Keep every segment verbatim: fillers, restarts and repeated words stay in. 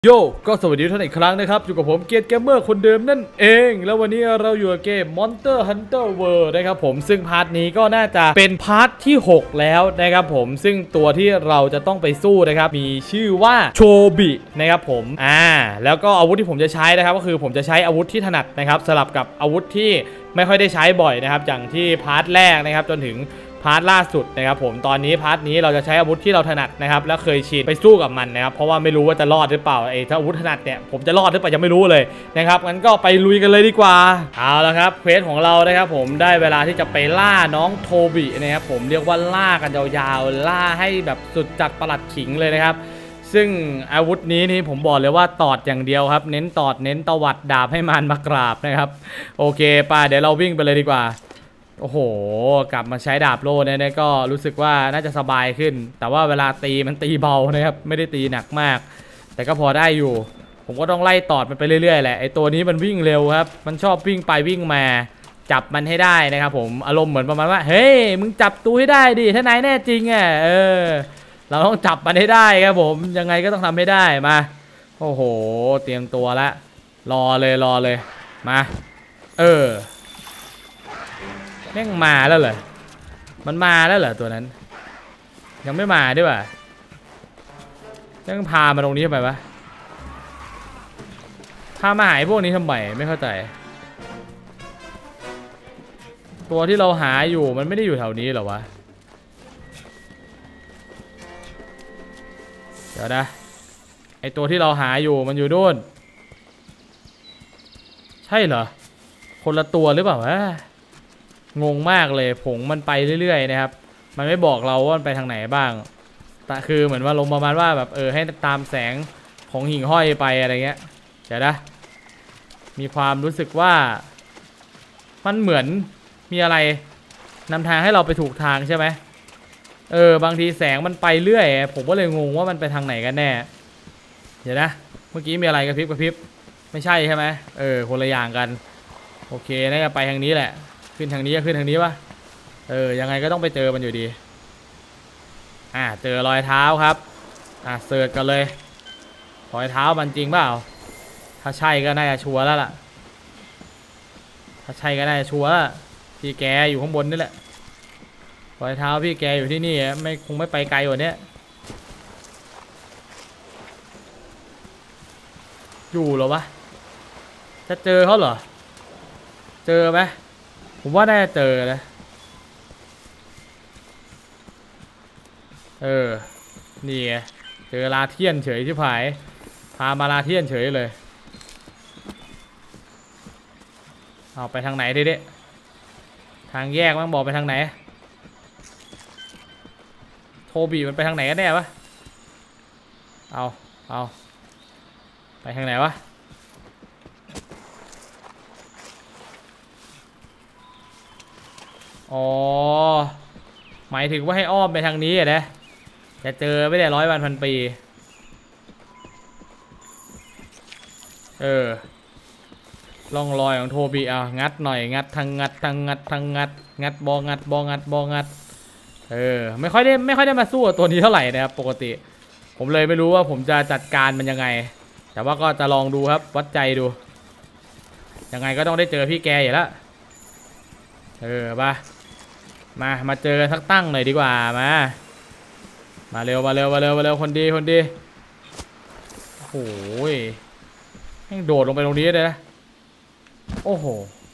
โยก็สวัสดีท่านอีกครั้งนะครับอยู่กับผมเกียร์เกมเมอร์คนเดิมนั่นเองแล้ววันนี้เราอยู่กับเกม Monster Hunter World นะครับผมซึ่งพาร์ทนี้ก็น่าจะเป็นพาร์ทที่หกแล้วนะครับผมซึ่งตัวที่เราจะต้องไปสู้นะครับมีชื่อว่าโชบินะครับผมอ่าแล้วก็อาวุธที่ผมจะใช้นะครับก็คือผมจะใช้อาวุธที่ถนัดนะครับสลับกับอาวุธที่ไม่ค่อยได้ใช้บ่อยนะครับอย่างที่พาร์ทแรกนะครับจนถึงพาร์ทล่าสุดนะครับผมตอนนี้พาร์ทนี้เราจะใช้อาวุธที่เราถนัดนะครับแล้วเคยชินไปสู้กับมันนะครับเพราะว่าไม่รู้ว่าจะรอดหรือเปล่าไอ้ถ้าอาวุธถนัดเนี่ยผมจะรอดหรือเปล่ายังไม่รู้เลยนะครับงั้นก็ไปลุยกันเลยดีกว่าเอาละครับเควสของเรานะครับผมได้เวลาที่จะไปล่าน้องโทบินะครับผมเรียกว่าล่ากันยาวๆล่าให้แบบสุดจัดประหลัดขิงเลยนะครับซึ่งอาวุธนี้นี่ผมบอกเลยว่าตอดอย่างเดียวครับเน้นตอดเน้นตวัดดาบให้มันมากราบนะครับโอเคป่ะเดี๋ยวเราวิ่งไปเลยดีกว่าโอ้โหกลับมาใช้ดาบโล่เนี่ยก็รู้สึกว่าน่าจะสบายขึ้นแต่ว่าเวลาตีมันตีเบานะครับไม่ได้ตีหนักมากแต่ก็พอได้อยู่ผมก็ต้องไล่ตอดมันไปเรื่อยๆแหละไอตัวนี้มันวิ่งเร็วครับมันชอบวิ่งไปวิ่งมาจับมันให้ได้นะครับผมอารมณ์เหมือนประมาณว่าเฮ้ยมึงจับตูให้ได้ดิถ้านายแน่จริงอ่ะเออเราต้องจับมันให้ได้ครับผมยังไงก็ต้องทำให้ได้มาโอ้โหเตรียมตัวแล้วรอเลยรอเลยมาเออแม่งมาแล้วเหรอมันมาแล้วเหรอตัวนั้นยังไม่มาด้วยว่ะยังพามาตรงนี้ทำไมวะพามาหายพวกนี้ทำไมไม่เข้าใจตัวที่เราหาอยู่มันไม่ได้อยู่แถวนี้หรอวะเดี๋ยวนะไอตัวที่เราหาอยู่มันอยู่นู่นใช่เหรอคนละตัวหรือเปล่าวะงงมากเลยผงมันไปเรื่อยๆนะครับมันไม่บอกเราว่ามันไปทางไหนบ้างแต่คือเหมือนว่าลงประมาณว่าแบบเออให้ตามแสงของหิ่งห้อยไปอะไรเงี้ยเดี๋ยวนะมีความรู้สึกว่ามันเหมือนมีอะไรนำทางให้เราไปถูกทางใช่ไหมเออบางทีแสงมันไปเรื่อยผมก็เลยงงว่ามันไปทางไหนกันแน่เดี๋ยวนะเมื่อกี้มีอะไรกระพริบกระพริบไม่ใช่ใช่ไหมเออคนละอย่างกันโอเคน่าจะไปทางนี้แหละขึ้นทางนี้ก็ขึ้นทางนี้วะเออยังไงก็ต้องไปเจอมันอยู่ดีอ่าเจอรอยเท้าครับอ่าเสิร์ชกันเลยรอยเท้ามันจริงเปล่าถ้าใช่ก็น่าจะชัวร์แล้วล่ะถ้าใช่ก็น่าจะชัวร์แล้วพี่แกอยู่ข้างบนนี่แหละรอยเท้าพี่แกอยู่ที่นี่ไม่คงไม่ไปไกลกว่านี้อยู่หรอวะจะเจอเขาเหรอเจอไหมผมว่าน่าจะเจอนะเออนี่ไงเจอลาเทียนเฉยที่ผายพามาลาเทียนเฉยเลยเอาไปทางไหนดิเด็ทางแยกมันบอกไปทางไหนโทบีมันไปทางไหนกันแน่วะเอาเอาไปทางไหนวะอ๋อหมายถึงว่าให้อ้อมไปทางนี้อ่ะนะจะเจอไม่ได้ร้อยวันพันปีเออล่องรอยของโทบีเอางัดหน่อยงัดทางงัดทางงัดทางงัดงัดบองัดบองัดบองัดเออไม่ค่อยได้ไม่ค่อยได้มาสู้ตัวนี้เท่าไหร่นะครับปกติผมเลยไม่รู้ว่าผมจะจัดการมันยังไงแต่ว่าก็จะลองดูครับวัดใจดูยังไงก็ต้องได้เจอพี่แกอยู่แล้วเออป่ะมามาเจอกันสักตั้งหน่อยดีกว่ามามาเร็วมาเร็วมาเร็วมาเร็วคนดีคนดีโอ้ยให้โดดลงไปตรงนี้เลยนะโอ้โห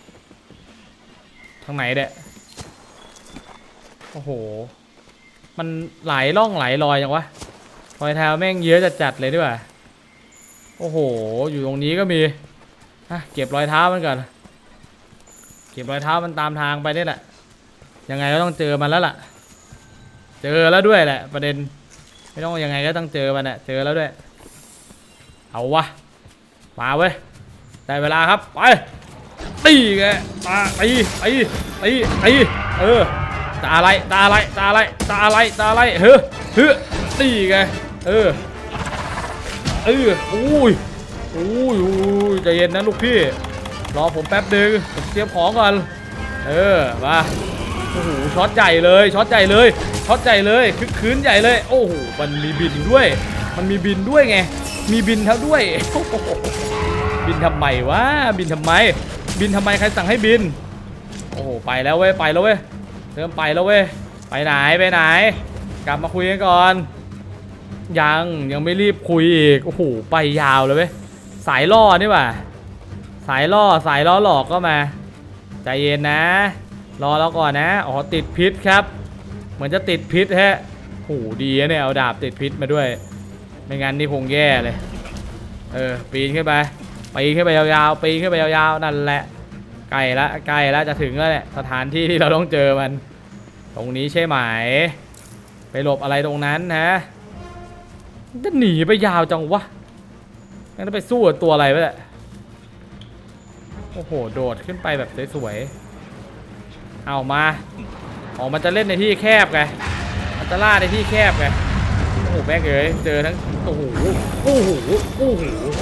ทางไหนเด็กโอ้โหมันไหลล่องไหลลอยจังวะรอยเท้าแม่งเยอะจัดๆเลยด้วยโอ้โหอยู่ตรงนี้ก็มีเก็บรอยเท้ามันก่อนเก็บรอยเท้ามันตามทางไปนี่แหละยังไงก็ต้องเจอมันแล้วล่ะเจอแล้วด้วยแหละประเด็นไม่ต้องยังไงก็ต้องเจอมันอ่ะเจอแล้วด้วยเอาวะมาเว้ยได้เวลาครับไปตีแกตาตีตีตีตีเออตาอะไรตาอะไรตาอะไรตาอะไรตาอะไรเฮ้อเฮ้อตีแกเออเอออุ้ยอุ้ยอุ้ยใจเย็นนะลูกพี่รอผมแป๊บนึงผมเตรียมของก่อนเออมาโอ้โหช็อตใหญ่เลยช็อตใหญ่เลยช็อตใหญ่เลยคึกคืนใหญ่เลยโอ้โหมันมีบินด้วยมันมีบินด้วยไงมีบินเท่าด้วยบินทำไมวะบินทำไมบินทำไมใครสั่งให้บินโอ้โหไปแล้วเว้ยไปแล้วเว้ยเริ่มไปแล้วเว้ยไปไหนไปไหนกลับมาคุยกันก่อนยังยังไม่รีบคุยอีกโอ้โหไปยาวเลยเว้ยสายล่อนี่ว่ะสายล่อสายล่อหลอกก็มาใจเย็นนะรอแล้วก่อนนะอ๋อติดพิษครับเหมือนจะติดพิษฮะโอ้โหดีนะเนี่ยเอาดาบติดพิษมาด้วยไม่งั้นนี่คงแย่เลยเออปีนขึ้นไปปีนขึ้นไปยาวๆปีนขึ้นไปยาวๆนั่นแหละใกล้ละใกล้ละจะถึงแล้วเนี่ยสถานที่ที่เราต้องเจอมันตรงนี้ใช่ไหมไปหลบอะไรตรงนั้นฮะจะหนีไปยาวจังวะงั้นไปสู้กับตัวอะไรไปแหละโอ้โหโดดขึ้นไปแบบสวยๆเอามาออกมันจะเล่นในที่แคบไงมันจะล่าในที่แคบไงโอ้โหแม่งเอ๋ยเจอทั้งโอ้โหโอ้โหโอ้โห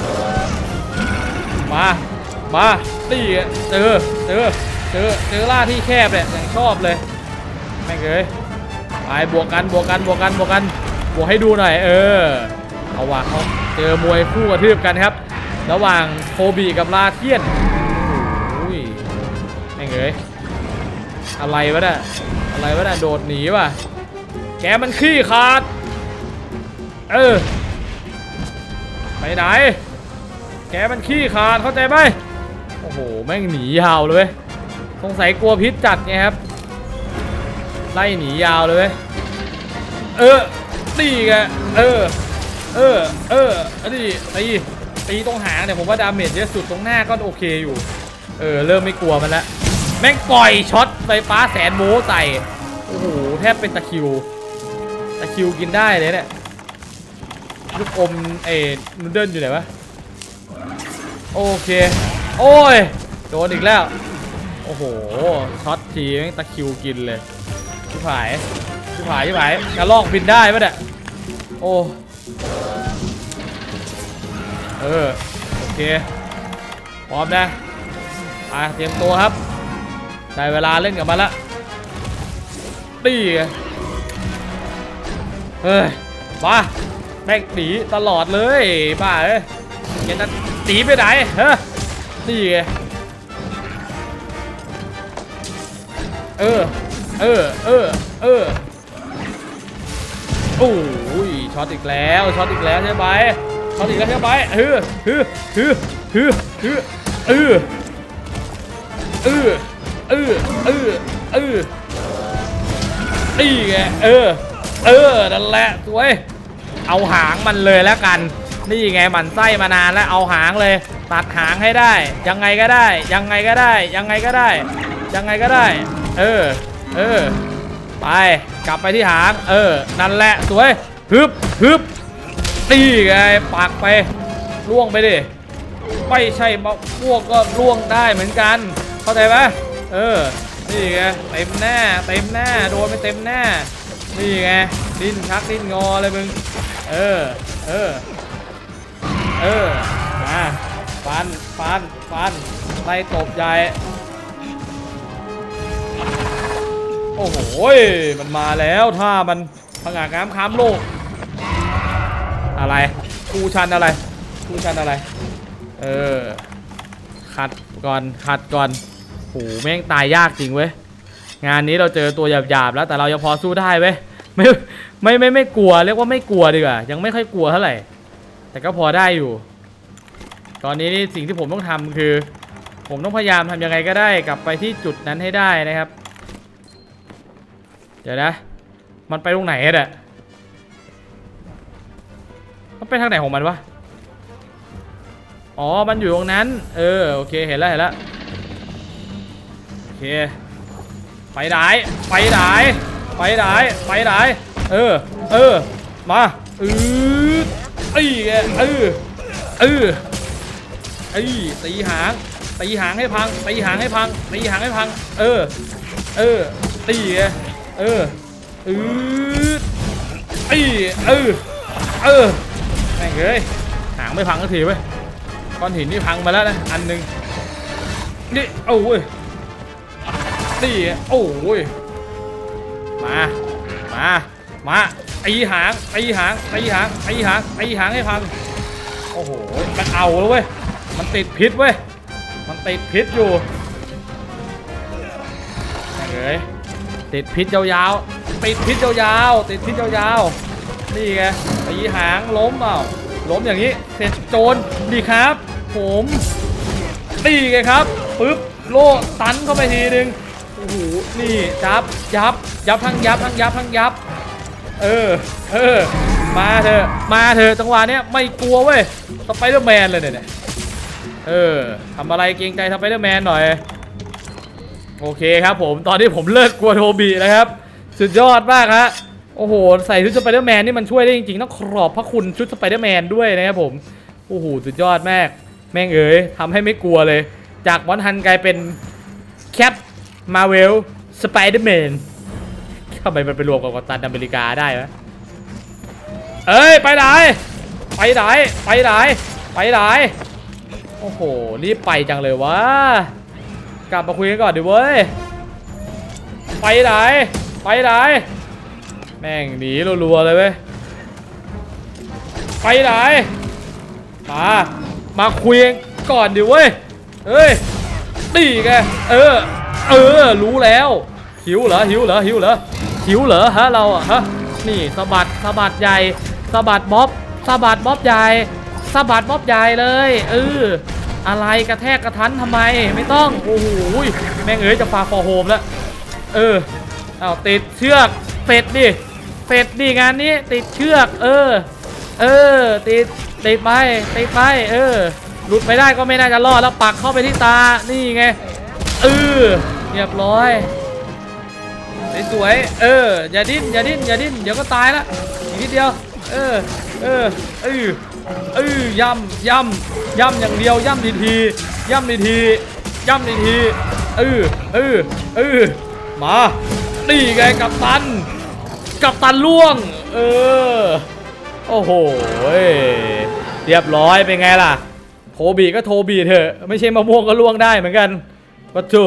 มามาตีเจอเจอเจอเจอล่าที่แคบเนี่ยอย่างชอบเลยแม่งเอ๋ยไปบวกกันบวกกันบวกกันบวกกันบวกให้ดูหน่อยเออเอาว่ะเขาเจอมวยคู่กระทืบกันครับระหว่างโคบีกับลาเทียนโอ้ยแม่งเอ๋ยอะไรวะเนี่ยอะไรวะเนี่ยโดดหนีว่ะแกมันขี้ขาดเออไปไหนแกมันขี้ขาดเข้าใจไหมโอ้โหแม่งหนียาวเลยสงสัยกลัวพิษจัดไงครับไล่หนียาวเลยเออตีไงเออเออเออตีตีตีตรงหางเนี่ยผมว่าดาเมจเยอะสุดตรงหน้าก็โอเคอยู่เออเริ่มไม่กลัวมันแล้วแม่งปล่อยช็อตไฟฟ้าแสนโมใส่โอ้โหแทบเป็นตะคิวตะคิวกินได้เลยเนี่ยลูกอมเอ็ดนูเดิลอยู่ไหนวะโอเคโอ้ยโดนอีกแล้วโอ้โหช็อตทีแม่งตะคิวกินเลยชิบหายชิบหายชิบหายกระลอกบินได้ปะเนี่ยโอ้เออโอเคพร้อมนะอ่ะเตรียมตัวครับได้เวลาเล่นกับมันละตีเฮ้ยบ้าแม่งหนีตลอดเลยบ้าเอ้ยยังจะหนีไปไหนเฮ้ยตีเออเออเออเออโอ้ยช็อตอีกแล้วช็อตอีกแล้วใช่ไหมช็อตอีกแล้วใช่ไหมเฮ้ยเฮ้ยเฮ้ยเฮ้ยเฮ้ยเออเออเออเออเออนี่ไงเออเออนั่นแหละสวยเอาหางมันเลยแล้วกันนี่ไงมันไส้มานานแล้วเอาหางเลยตัดหางให้ได้ยังไงก็ได้ยังไงก็ได้ยังไงก็ได้ยังไงก็ได้เออเออไปกลับไปที่หางเออนั่นแหละสวยฮึบฮึบนี่ไงปักไปล่วงไปดิไม่ใช่มะม่วงก็ล่วงได้เหมือนกันเข้าใจไหมเออนี่ไงเต็มหน้าเต็มหน้าโดนไปเต็มหน้านี่ไงดิ้นชักดิ้นงอเลยมึงเออเออเออมาฟันฟันฟันไล่ตบใหญ่โอ้โหมันมาแล้วถ้ามันผงาดน้ำค้ามโลกอะไรกูชันอะไรกูชันอะไรเออขัดก่อนขัดก่อนโหแม่งตายยากจริงเว้ยงานนี้เราเจอตัวหยาบๆแล้วแต่เรายังพอสู้ได้เว้ยไม่ไม่ไม่ไม่กลัวเรียกว่าไม่กลัวดีกว่ายังไม่ค่อยกลัวเท่าไหร่แต่ก็พอได้อยู่ตอนนี้นี่สิ่งที่ผมต้องทำคือผมต้องพยายามทำยังไงก็ได้กลับไปที่จุดนั้นให้ได้นะครับเดี๋ยวนะมันไปตรงไหนอ่ะมันไปทางไหนของมันวะอ๋อมันอยู่ตรงนั้นเออโอเคเห็นแล้วเห็นแล้วโอเคไปไหนไปไหนไปไหนไปไหนเออเออมาเออไอ้แกเออเออไอ้ตีหางตีหางให้พังตีหางให้พังตีหางให้พังเออเออตีแกเออเออไอ้เออเออแม่งเอ้ยหางไม่พังสักทีเว้ยก้อนหินนี่พังมาแล้วนะอันหนึ่งนี่โอ้ยนี่โอ้ยมามามาตีหางตีหางตีหางตีหางตีหางให้พังโอ้โหมันเอาแล้วเว้ยมันติดพิษเว้ยมันติดพิษอยู่เฮ้ยติดพิษยาวๆติดพิษยาวๆติดพิษยาวๆนี่ไงตีหางล้มเปล่าล้มอย่างนี้เสร็จโจรดีครับผมนี่ไงครับปึ๊บโล่ตันเข้าไปทีนึงโอ้โหนี่ยับยับยับทั้งยับทั้งยับทั้งยับเออเออมาเถอะมาเถอะจังหวะเนี้ยไม่กลัวเว้ยสไปเดอร์แมนเลยเนี่ยเออทำอะไรเกรงใจสไปเดอร์แมนหน่อยโอเคครับผมตอนนี้ผมเลิกกลัวโทบีแล้วครับสุดยอดมากฮะโอ้โหใส่ชุดสไปเดอร์แมนนี่มันช่วยได้จริงๆต้องขอบพระคุณชุดสไปเดอร์แมนด้วยนะครับผมโอ้โหสุดยอดมากแม่งเอ๋ยทำให้ไม่กลัวเลยจากมอนฮันกลายเป็นแคปมาเวลสไปเดอร์แมนทำไมมันไปรวมกับกัปตันอเมริกาได้ไหมเอ้ยไปไหนไปไหนไปไหนไปไหนโอ้โหรีบไปจังเลยวะกลับมาคุยกันก่อนดิเว้ยไปไหนไปไหนแม่งหนีรัวๆเลยเว้ยไปไหนมามาคุยกันก่อนดิเว้ยเอ้ยดีแกเออเออรู้แล้วหิวเหรอหิวเหรอหิวเหรอหิวเหรอฮะเราอะฮะนี่สะบัดสะบัดใหญ่สะบัดบ๊อบสะบัดบ๊อบใหญ่สะบัดบ๊อบใหญ่เลยเอออะไรกระแทกกระทันทำไมไม่ต้องโอ้โหแม่งเอ๋ยจะฟาฟอร์โฮมแล้วเออเอาติดเชือกเสร็จดิเสร็จดิงานนี้ติดเชือกเออเออติดติดไปติดไปเออหลุดไปได้ก็ไม่น่าจะรอดแล้วปักเข้าไปที่ตานี่ไงเออเรียบร้อยสวยๆเอออย่าดิ้นอย่าดิ้นอย่าดิ้นเดี๋ยวก็ตายละอีกนิดเดียวเออเออเออเออย่ำย่ำย่ำอย่างเดียวย่ำดีทีย่ำดีทีย่ำดีทีเออเออเออมานี่ไงกัปตันกัปตันล่วงเออโอ้โหเรียบร้อยเป็นไงล่ะโทบีก็โทบีเถอะไม่ใช่มะม่วงก็ล่วงได้เหมือนกันปะโถ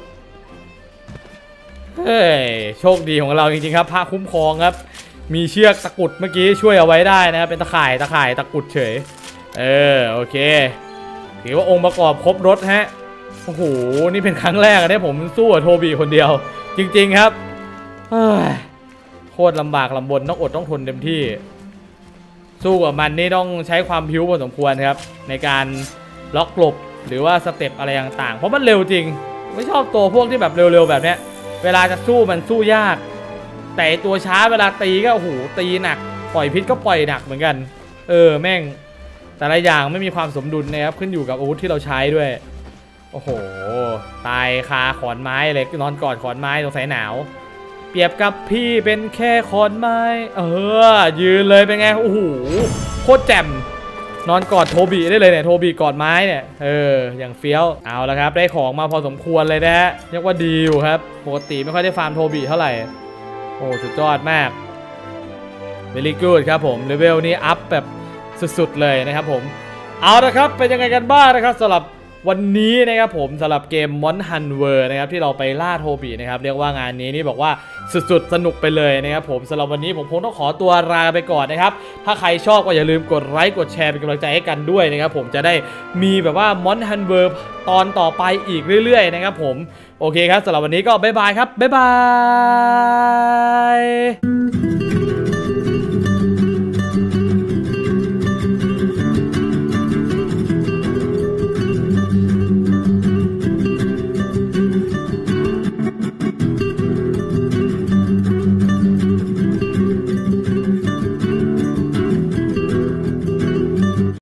เฮ้ยโชคดีของเราจริงๆครับพระคุ้มครองครับมีเชือกตะกุดเมื่อกี้ช่วยเอาไว้ได้นะครับเป็นตะข่ายตะข่ายตะกุดเฉยเออโอเคถือว่าองค์ประกอบครบรถฮะโอ้โหนี่เป็นครั้งแรกที่ผมสู้กับโทบีคนเดียวจริงๆครับโคตรลำบากลำบนต้องอดต้องทนเต็มที่สู้กับมันนี่ต้องใช้ความพิ้วพอสมควรครับในการล็อกหลบหรือว่าสเต็ปอะไรต่างๆเพราะมันเร็วจริงไม่ชอบตัวพวกที่แบบเร็วๆแบบเนี้ยเวลาจะสู้มันสู้ยากแต่ตัวช้าเวลาตีก็โอ้โหตีหนักปล่อยพิษก็ปล่อยหนักเหมือนกันเออแม่งแต่ละอย่างไม่มีความสมดุลนะครับขึ้นอยู่กับอาวุธที่เราใช้ด้วยโอ้โหตายคาขอนไม้เลยนอนกอดขอนไม้ตรงสายหนาวเปรียบกับพี่เป็นแค่ขอนไม้เออยืนเลยเป็นไงโอ้โหโคตรแจ่มนอนกอดโทบีได้เลยเนี่ยโทบีกอดไม้เนี่ยเอออย่างเฟี้ยวเอาละครับได้ของมาพอสมควรเลยนะฮะเรียกว่าดีอยู่ครับปกติไม่ค่อยได้ฟาร์มโทบีเท่าไหร่โอ้สุดยอดมาก very good ครับผมเลเวลนี้อัพแบบสุดๆเลยนะครับผมเอาละครับเป็นยังไงกันบ้างนะครับสำหรับวันนี้นะครับผมสำหรับเกม Monster Hunter นะครับที่เราไปล่าโทบีนะครับเรียกว่างานนี้นี่บอกว่าสุดๆสนุกไปเลยนะครับผมสำหรับวันนี้ผมคงต้องขอตัวลาไปก่อนนะครับถ้าใครชอบก็อย่าลืมกดไลค์กดแชร์เป็นกำลังใจให้กันด้วยนะครับผมจะได้มีแบบว่า Monster Hunter ตอนต่อไปอีกเรื่อยๆนะครับผมโอเคครับสำหรับวันนี้ก็บ๊ายบายครับบ๊ายบาย